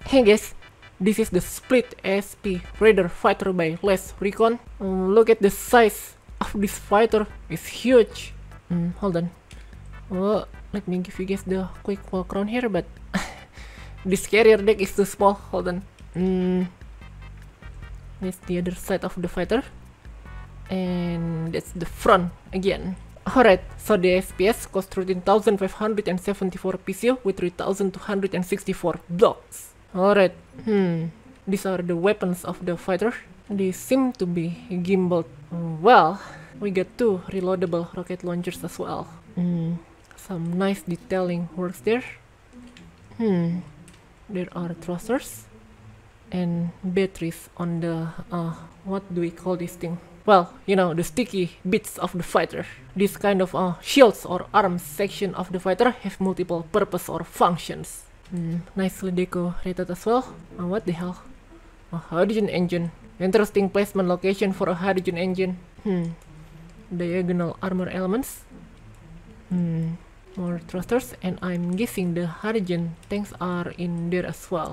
Hey guys, this is the Split ASP Raider fighter by Les Recon. Look at the size of this fighter, it's huge. Hold on. Oh, let me give you guys the quick walk around here, but this carrier deck is too small. Hold on. That's the other side of the fighter, and that's the front again. Alright, so the SPS costs 13,574 PCO with 3,264 blocks. Alright, these are the weapons of the fighter. They seem to be gimbaled. Well, we got 2 reloadable rocket launchers as well. Some nice detailing works there. There are thrusters and batteries on the, what do we call this thing? Well, you know, the sticky bits of the fighter. This kind of shields or arms section of the fighter have multiple purpose or functions. Nicely decorated as well. What the hell? A hydrogen engine. Interesting placement location for a hydrogen engine. Diagonal armor elements. More thrusters, and I'm guessing the hydrogen tanks are in there as well.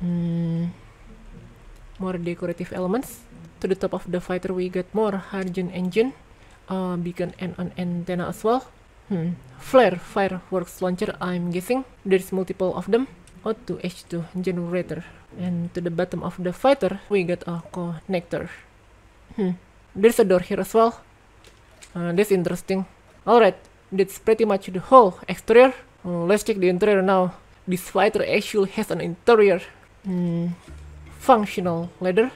More decorative elements. To the top of the fighter we got more hydrogen engine, beacon and an antenna as well. Flare fireworks launcher, I'm guessing. There's multiple of them. O2 H2 generator. And to the bottom of the fighter we got a connector. There's a door here as well. That's interesting. Alright, that's pretty much the whole exterior. Let's check the interior now. This fighter actually has an interior. Functional leather.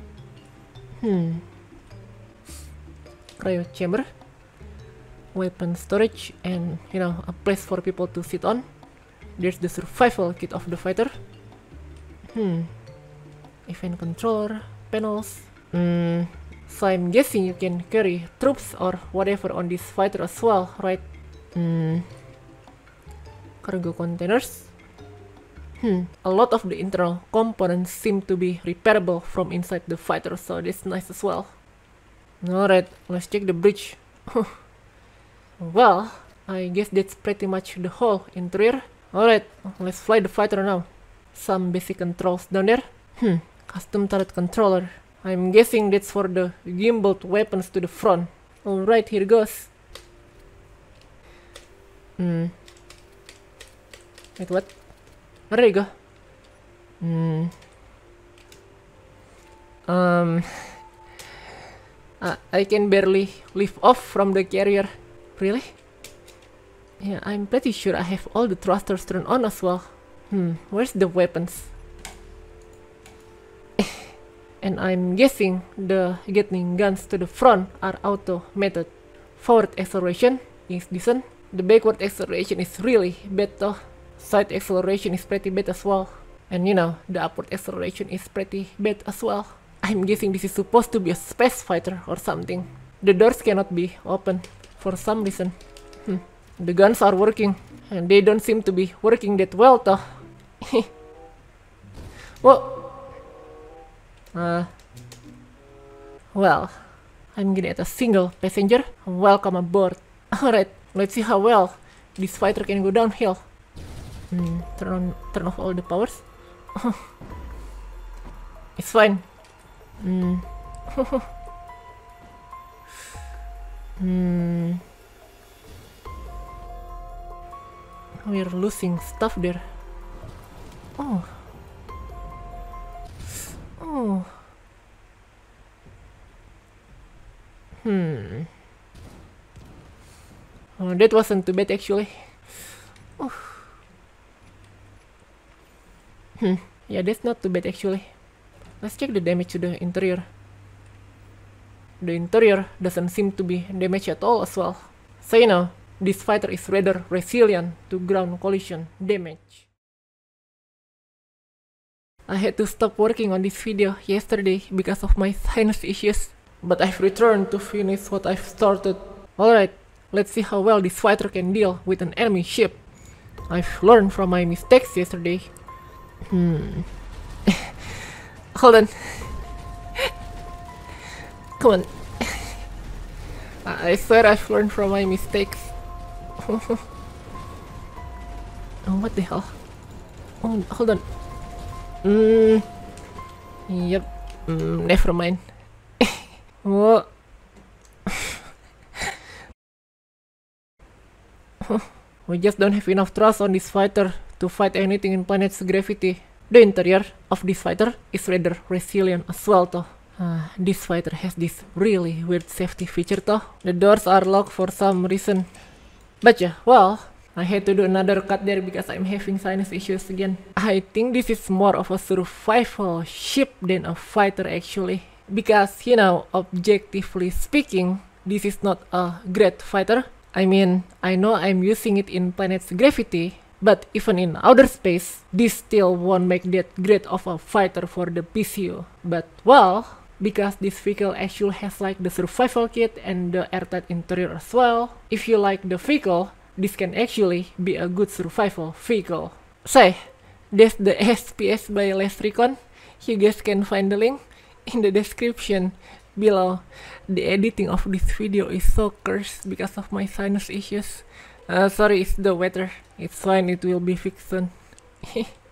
Cryo chamber, weapon storage, and you know, a place for people to sit on. There's the survival kit of the fighter. Event controller, panels. So I'm guessing you can carry troops or whatever on this fighter as well, right? Cargo containers. A lot of the internal components seem to be repairable from inside the fighter, so that's nice as well. Alright, let's check the bridge. Well, I guess that's pretty much the whole interior. Alright, let's fly the fighter now. Some basic controls down there. Custom turret controller. I'm guessing that's for the gimbaled weapons to the front. Alright, here goes. Wait, what? There you go. I can barely lift off from the carrier. Really? Yeah, I'm pretty sure I have all the thrusters turned on as well. Where's the weapons? And I'm guessing the Gatling guns to the front are automated. Forward acceleration is decent. The backward acceleration is really bad though. Side acceleration is pretty bad as well. And you know, the upward acceleration is pretty bad as well. I'm guessing this is supposed to be a space fighter or something. The doors cannot be opened for some reason. The guns are working, and they don't seem to be working that well though. Whoa! Well, I'm getting at a single passenger. Welcome aboard. Alright, let's see how well this fighter can go downhill. Turn off all the powers. It's fine. We're losing stuff there. Oh. That wasn't too bad actually. Yeah, that's not too bad actually. Let's check the damage to the interior. The interior doesn't seem to be damaged at all as well. So you know, this fighter is rather resilient to ground collision damage. I had to stop working on this video yesterday because of my sinus issues, but I've returned to finish what I've started. Alright, let's see how well this fighter can deal with an enemy ship. I've learned from my mistakes yesterday. Hold on. Come on. I swear I've learned from my mistakes. Oh, what the hell? Oh, hold on. Yep. Never mind. Oh. We just don't have enough trust on this fighter to fight anything in planet's gravity. The interior of this fighter is rather resilient as well though. This fighter has this really weird safety feature though. The doors are locked for some reason. But yeah, well, I had to do another cut there because I'm having sinus issues again. I think this is more of a survival ship than a fighter actually. Because, you know, objectively speaking, this is not a great fighter. I mean, I know I'm using it in planet's gravity, but even in outer space, this still won't make that great of a fighter for the PCO. But, well, because this vehicle actually has like the survival kit and the airtight interior as well, if you like the vehicle, this can actually be a good survival vehicle. Say, that's the SPS by Last Recon. You guys can find the link in the description below. The editing of this video is so cursed because of my sinus issues. Sorry, it's the weather. It's fine, it will be fixed soon.